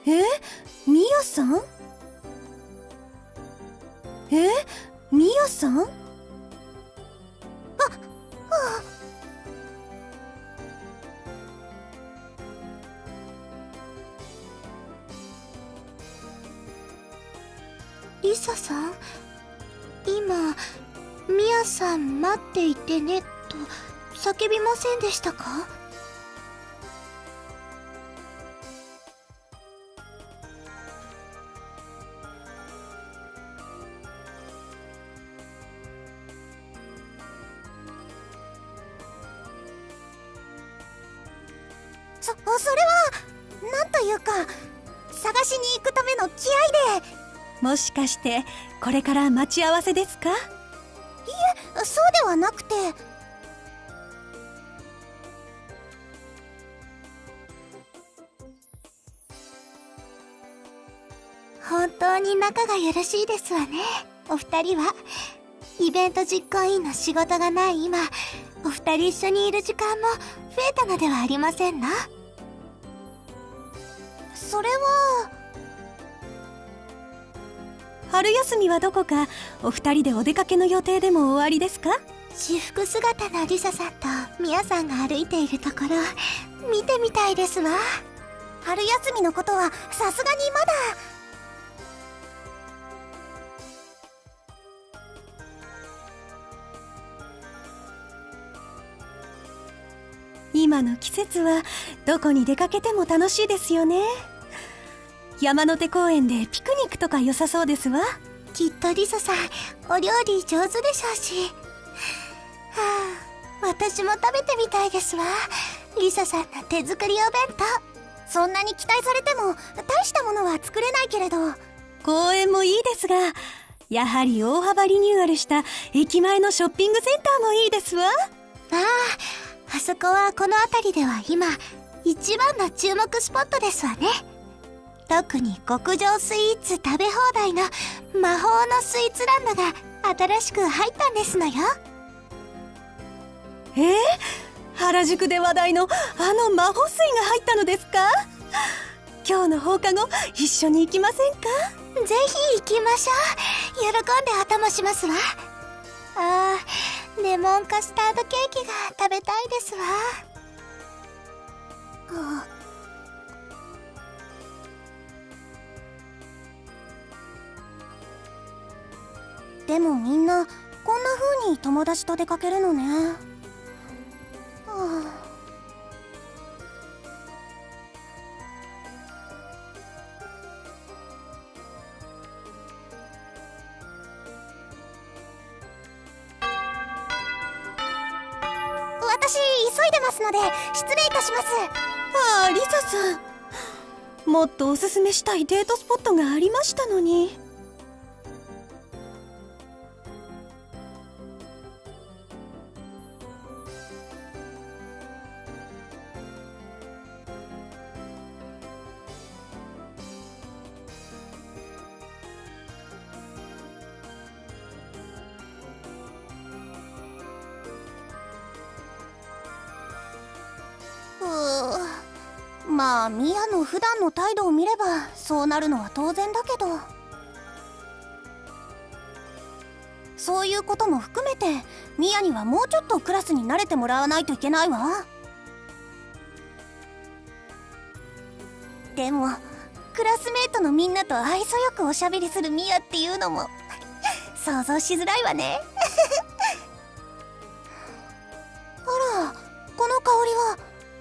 え、ミヤさん？え、ミヤさん？ リサさん、今「ミヤさん待っていてね」と叫びませんでしたか？それはなんというか、探しに行くための気合で。 もしかしてこれから待ち合わせですか？ いえ、そうではなくて。本当に仲がよろしいですわね、お二人は。イベント実行委員の仕事がない今、お二人一緒にいる時間も増えたのではありませんな。それは。 春休みはどこかお二人でお出かけの予定でもおありですか？ 私服姿のリサさんとミヤさんが歩いているところ見てみたいですわ。春休みのことはさすがにまだ。 今の季節はどこに出かけても楽しいですよね。山手公園でピクニックとか良さそうですわ。 きっとリサさんお料理上手でしょうし。私も食べてみたいですわ、リサさんの手作りお弁当。そんなに期待されても大したものは作れないけれど。 公園もいいですが、やはり大幅リニューアルした駅前のショッピングセンターもいいですわ。 あそこはこの辺りでは今一番の注目スポットですわね。特に極上スイーツ食べ放題の魔法のスイーツランドが新しく入ったんですのよ。 原宿で話題のあの魔法水が入ったのですか？今日の放課後一緒に行きませんか？ ぜひ行きましょう。喜んでお供しますわ。レモンカスタードケーキが食べたいですわ。でもみんなこんな風に友達と出かけるのね。私急いでますので失礼いたします。 リサさん、もっとおすすめしたいデートスポットがありましたのに。 まあミヤの普段の態度を見ればそうなるのは当然だけど、そういうことも含めてミヤにはもうちょっとクラスに慣れてもらわないといけないわ。でもクラスメートのみんなと愛想よくおしゃべりするミヤっていうのも想像しづらいわねあら、この香りは。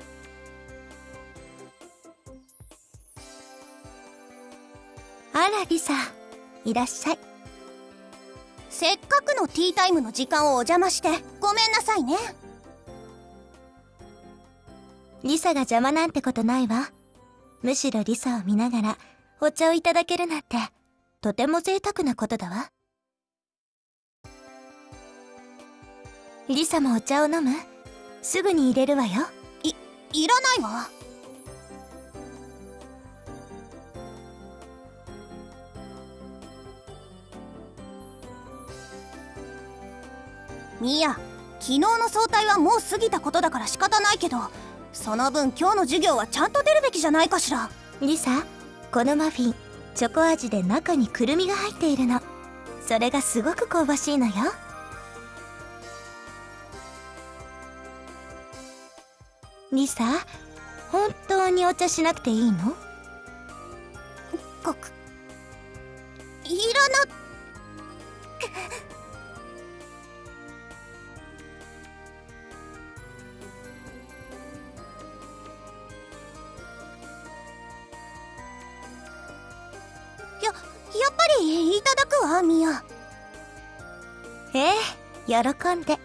あらリサ、いらっしゃい。せっかくのティータイムの時間をお邪魔してごめんなさいね。リサが邪魔なんてことないわ。むしろリサを見ながらお茶をいただけるなんてとても贅沢なことだわ。リサもお茶を飲む？すぐに入れるわよ。いらないわ。ミヤ、昨日の早退はもう過ぎたことだから仕方ないけど、その分今日の授業はちゃんと出るべきじゃないかしら。リサ、 このマフィン、チョコ味で中にくるみが入っているの。それがすごく香ばしいのよ。リサ、本当にお茶しなくていいの？ いらなやっぱりいただくわ、ミヤ。 ええ、喜んで。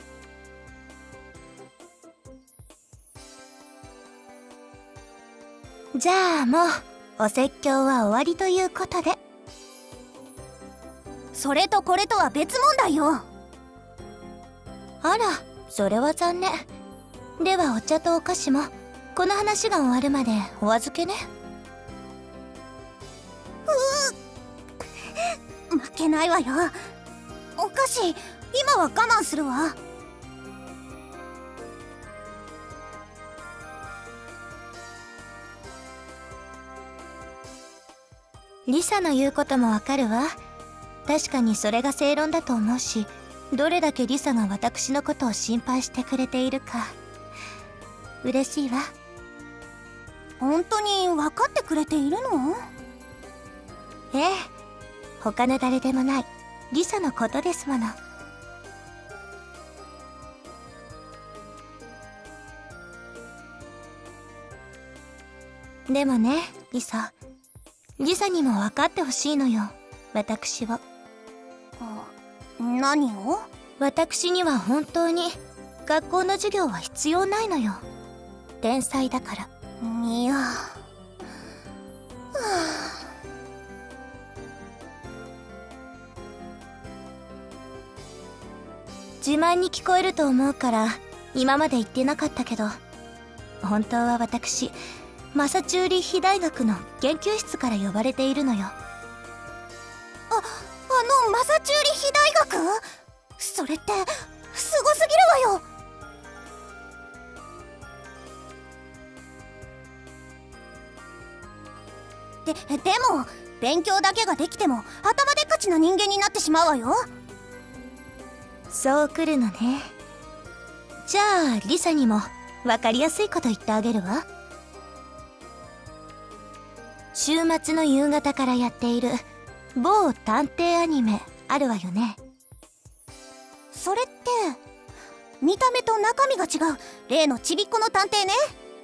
じゃあもうお説教は終わりということで。 それとこれとは別問題よ。 あら、それは残念。ではお茶とお菓子もこの話が終わるまでお預けね。 負けないわよ。お菓子今は我慢するわ。 リサの言うこともわかるわ。確かにそれが正論だと思うし、どれだけリサが私のことを心配してくれているか嬉しいわ。 本当に分かってくれているの？ ええ、他の誰でもないリサのことですもの。でもね、リサにも分かってほしいのよ、私を。 何を？ 私には本当に学校の授業は必要ないのよ。天才だから。 いや、 自慢に聞こえると思うから今まで言ってなかったけど、本当は私マサチューリッヒ大学の研究室から呼ばれているのよ。 マサチューリッヒ大学？それってすごすぎるわよ。でも勉強だけができても頭でっかちな人間になってしまうわよ。 そう来るのね。じゃあリサにも分かりやすいこと言ってあげるわ。週末の夕方からやっている某探偵アニメあるわよね。 それって見た目と中身が違う例のちびっこの探偵ね。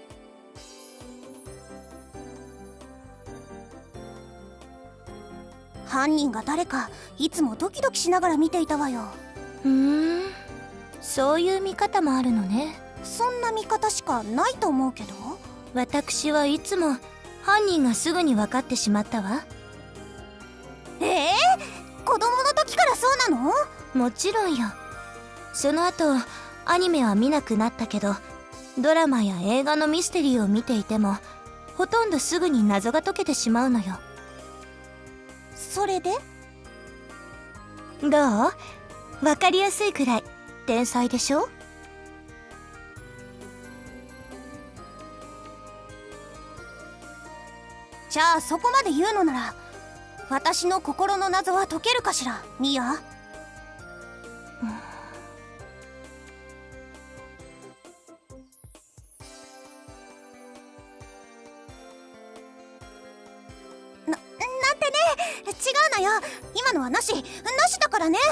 犯人が誰かいつもドキドキしながら見ていたわよ。 そういう見方もあるのね。 そんな見方しかないと思うけど。 私はいつも犯人がすぐに分かってしまったわ。 子供の時からそうなの？ もちろんよ。その後アニメは見なくなったけど、ドラマや映画のミステリーを見ていてもほとんどすぐに謎が解けてしまうのよ。 それで？ どう？分かりやすいくらい天才でしょ？ じゃあそこまで言うのなら私の心の謎は解けるかしら、ミヤ。なんてね、違うのよ。今のはなしだからね。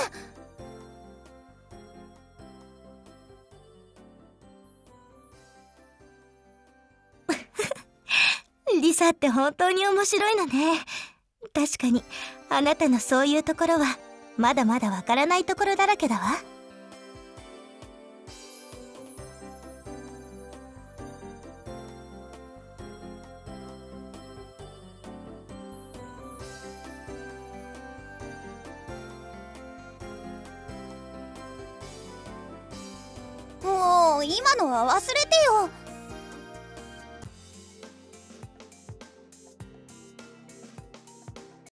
リサって本当に面白いのね。確かにあなたのそういうところはまだまだわからないところだらけだわ。 もう今のは忘れてよ。